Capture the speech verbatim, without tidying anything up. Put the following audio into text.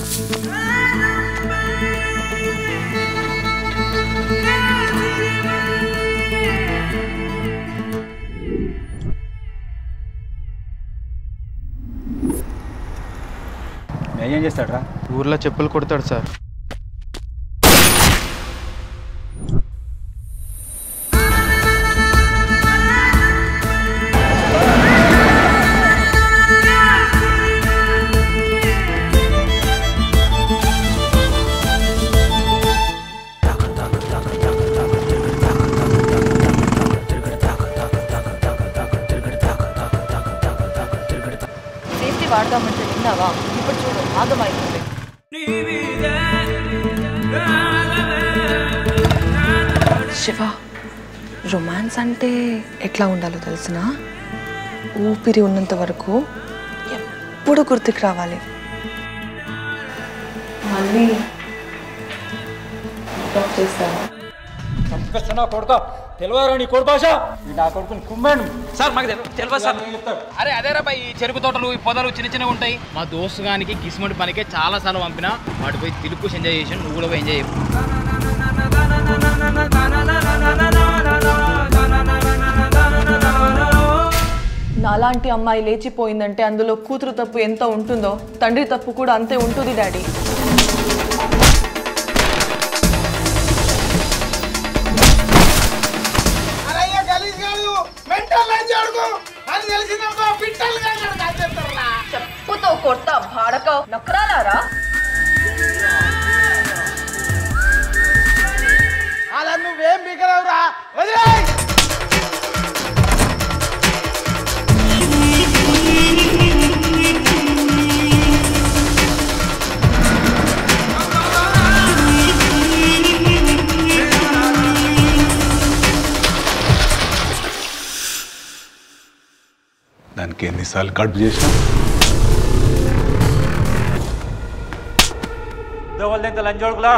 ఏం చేస్తాడు రా? ఊర్లో చెప్పులు కొడతాడు సార్. సేఫ్టీ వాడదామంటే విన్నావా? ఇప్పుడు చూడు ఆగమైపోయింది. శివ, రొమాన్స్ అంటే ఎట్లా ఉండాలో తెలిసిన? ఊపిరి ఉన్నంత వరకు ఎప్పుడు గుర్తుకు రావాలి. మళ్ళీ చేస్తావా? కొడుకో తెలియదు నీ కొడు భాష. నా కొడుకుని కుమ్మాను సార్. మాకు తెలియదు సార్. అరే అదేరా పై చెరుకు తోటలు ఈ పొదలు చిన్న చిన్నగా ఉంటాయి. మా దోస్తు గానికి గిస్మటి పనికే చాలా సార్లు పంపిన. వాటి పోయి తిలుగు ఎంజాయ్ చేసి నువ్వు కూడా పోయి ఎంజాయ్ చేయు. నాలాంటి అమ్మాయి లేచిపోయిందంటే అందులో కూతురు తప్పు ఎంత ఉంటుందో తండ్రి తప్పు కూడా అంతే ఉంటుంది డాడీ. చెప్పుతో కొడతా భాడక నక్కరాలారా. అలా నువ్వేం బిగలవురా. దానికి ఎన్నిసార్లు కడుపు చేసినా దోవల్దెంత లంజోడుకులా.